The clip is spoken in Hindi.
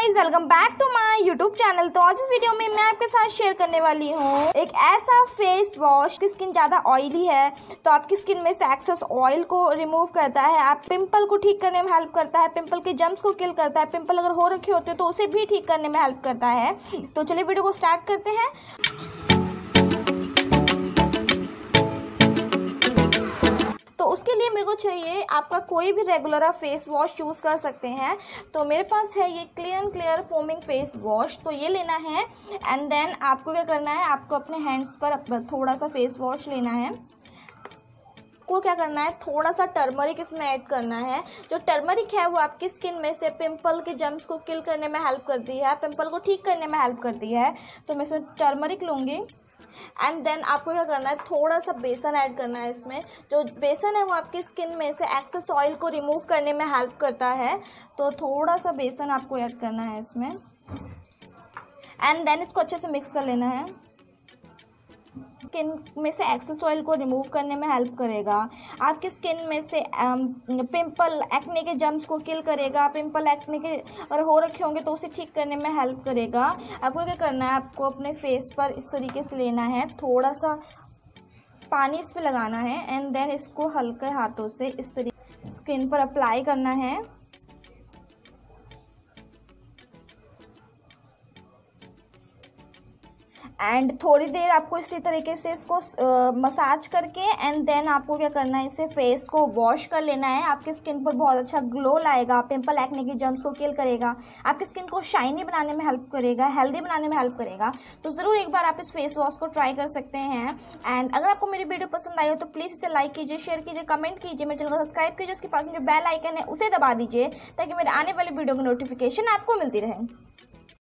Guys, welcome back to my YouTube channel. तो आज इस वीडियो में मैं आपके साथ शेयर करने वाली हूँ एक ऐसा फेस वॉश की स्किन ज़्यादा ऑयली है तो आपकी स्किन में से एक्सेस ऑयल को रिमूव करता है, आप पिंपल को ठीक करने में हेल्प करता है, पिंपल के जम्स को किल करता है, पिंपल अगर हो रखे होते तो उसे भी ठीक करने में हेल्प करता है। तो चलिए वीडियो को स्टार्ट करते हैं। तो उसके लिए मेरे को चाहिए आपका कोई भी रेगुलर आप फेस वॉश यूज़ कर सकते हैं। तो मेरे पास है ये क्लियर फोमिंग फेस वॉश, तो ये लेना है। एंड देन आपको क्या करना है, आपको अपने हैंड्स पर थोड़ा सा फेस वॉश लेना है। को क्या करना है, थोड़ा सा टर्मरिक इसमें ऐड करना है। जो टर्मरिक है वो आपकी स्किन में से पिंपल के जम्स को किल करने में हेल्प करती है, पिंपल को ठीक करने में हेल्प करती है। तो मैं इसमें टर्मरिक लूँगी। एंड देन आपको क्या करना है, थोड़ा सा बेसन ऐड करना है इसमें। जो बेसन है वो आपकी स्किन में से एक्सेस ऑयल को रिमूव करने में हेल्प करता है। तो थोड़ा सा बेसन आपको ऐड करना है इसमें। एंड देन इसको अच्छे से मिक्स कर लेना है। स्किन में से एक्सेस ऑयल को रिमूव करने में हेल्प करेगा, आपकी स्किन में से पिंपल एक्ने के जम्स को किल करेगा, पिंपल एक्ने के अगर हो रखे होंगे तो उसे ठीक करने में हेल्प करेगा। आपको क्या करना है, आपको अपने फेस पर इस तरीके से लेना है, थोड़ा सा पानी इस पर लगाना है। एंड देन इसको हल्के हाथों से इस तरीके स्किन पर अप्लाई करना है। एंड थोड़ी देर आपको इसी तरीके से इसको मसाज करके एंड देन आपको क्या करना है, इसे फेस को वॉश कर लेना है। आपकी स्किन पर बहुत अच्छा ग्लो लाएगा, पिंपल एक्ने के जम्स को किल करेगा, आपकी स्किन को शाइनी बनाने में हेल्प करेगा, हेल्दी बनाने में हेल्प करेगा। तो ज़रूर एक बार आप इस फेस वॉश को ट्राई कर सकते हैं। एंड अगर आपको मेरी वीडियो पसंद आई हो तो प्लीज़ इसे लाइक कीजिए, शेयर कीजिए, कमेंट कीजिए, मेरे चैनल को सब्सक्राइब कीजिए, उसके पास में जो बेल आइकन है उसे दबा दीजिए ताकि मेरे आने वाली वीडियो की नोटिफिकेशन आपको मिलती रहे।